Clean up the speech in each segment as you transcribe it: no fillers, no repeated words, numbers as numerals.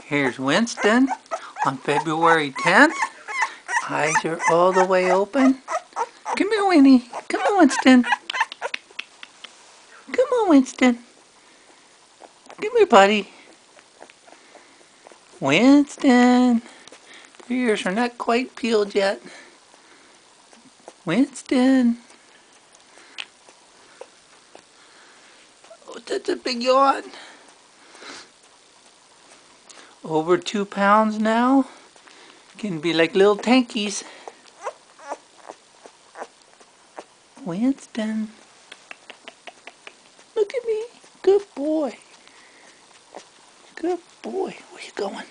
Here's Winston on February 10th. Eyes are all the way open. Come here, Winnie. Come on, Winston. Come on, Winston. Come here, buddy. Winston. Your ears are not quite peeled yet. Winston. Oh, that's a big yawn. Over 2 pounds now. Can be like little tankies. Winston. Look at me. Good boy. Good boy. Where you going?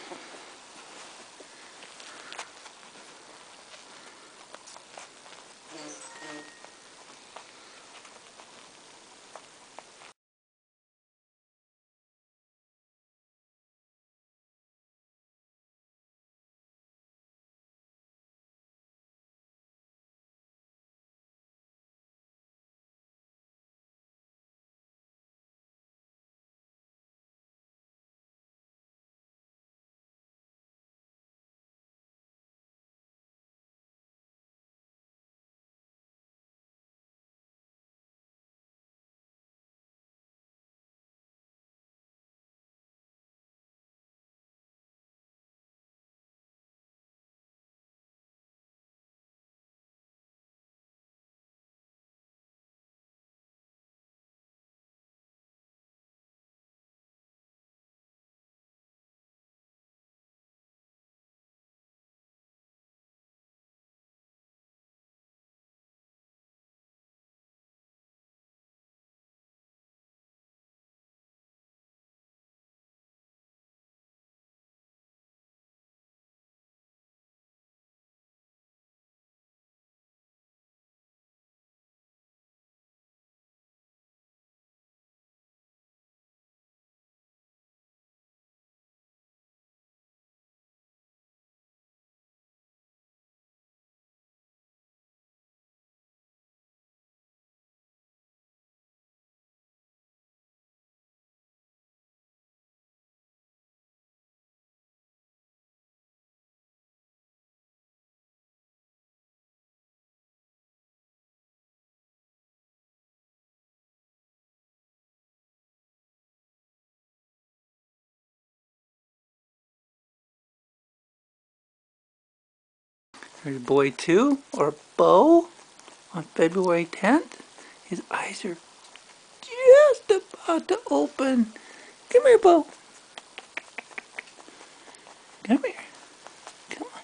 There's boy 2, or Bo, on February 10th. His eyes are just about to open. Come here, Bo. Come here. Come on.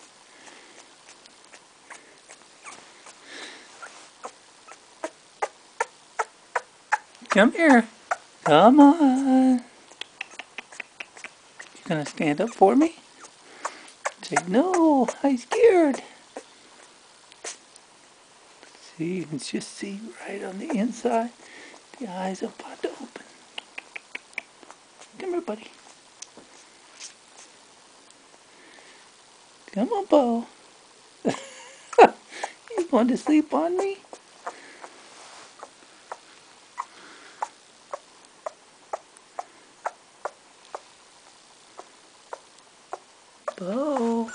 Come here. Come on. You gonna stand up for me? Say, no, I'm scared. See, you can just see right on the inside. The eyes are about to open. Come here, buddy. Come on, Bo. You going to sleep on me? Bo.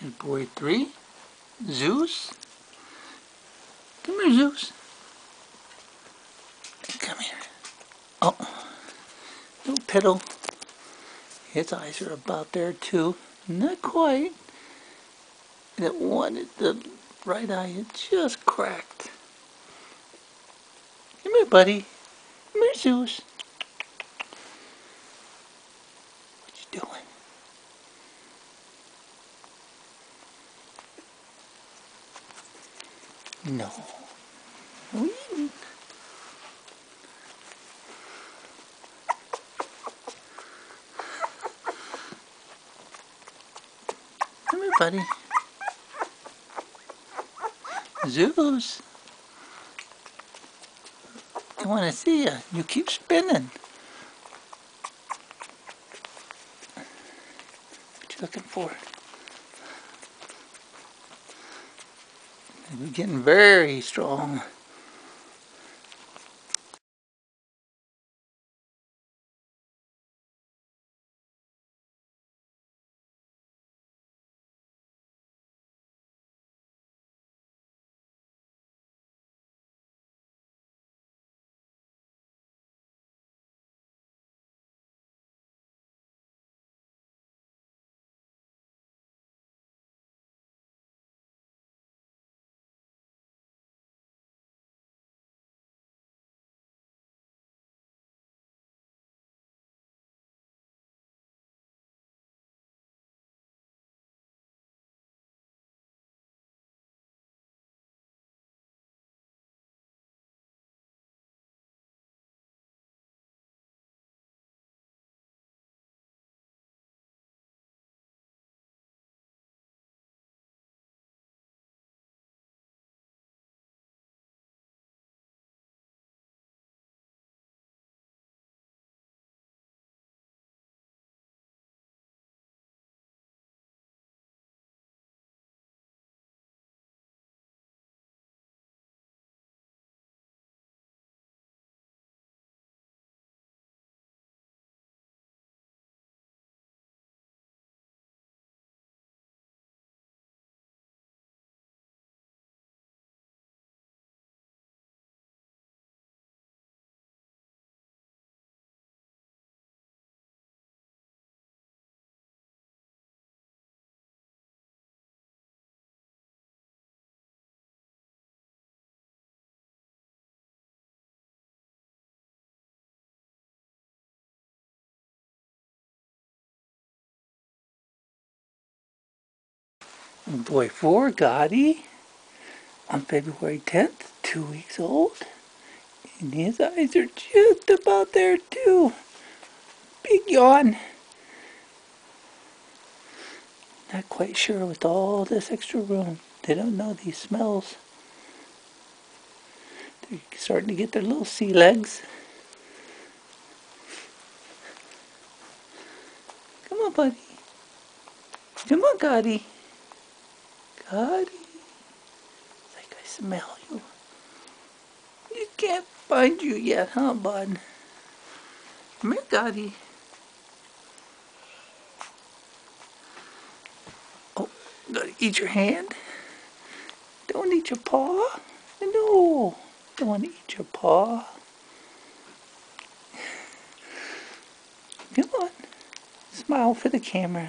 And boy 3, Zeus. Come here, Zeus. Come here. Oh, little piddle. His eyes are about there too. Not quite. That one, the right eye, it just cracked. Come here, buddy. Come here, Zeus. What you doing? No. No eating. Come here, buddy. Zeus. I want to see you. You keep spinning. What you looking for? You're getting very strong. Boy 4, Gotti, on February 10th, 2 weeks old. And his eyes are just about there too. Big yawn. Not quite sure with all this extra room. They don't know these smells. They're starting to get their little sea legs. Come on, buddy. Come on, Gotti. Gotti. It's like I smell you. You can't find you yet, huh, bud? Come here, Gotti. Oh, gotta eat your hand? Don't eat your paw? No, don't want to eat your paw. Come on, smile for the camera.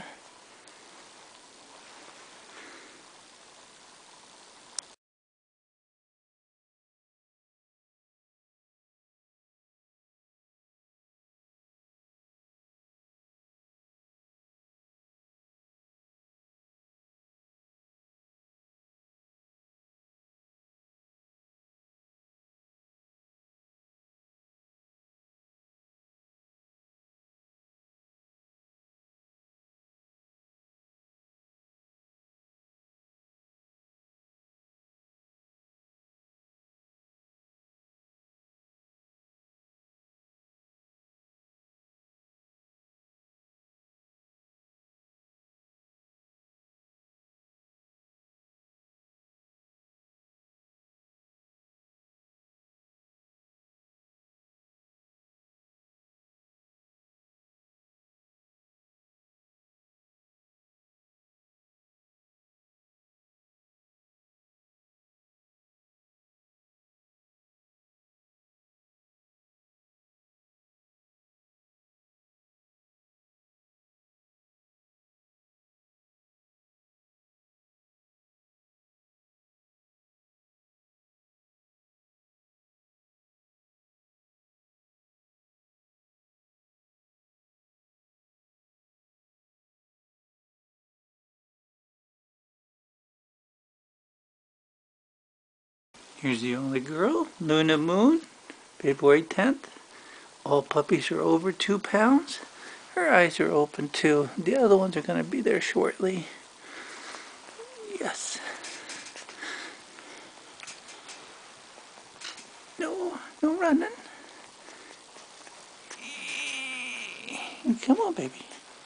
Here's the only girl, Luna Moon, February 10th. All puppies are over 2 pounds. Her eyes are open too. The other ones are going to be there shortly. Yes. No, no running. Come on, baby.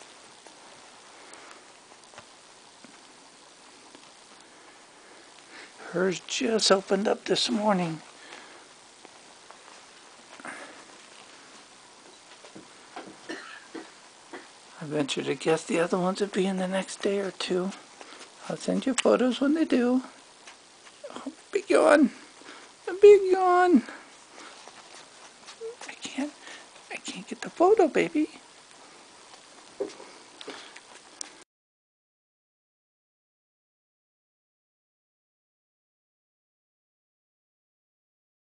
Hers just opened up this morning. I venture to guess the other ones will be in the next day or two. I'll send you photos when they do. Oh, big yawn. A big yawn. I can't get the photo, baby.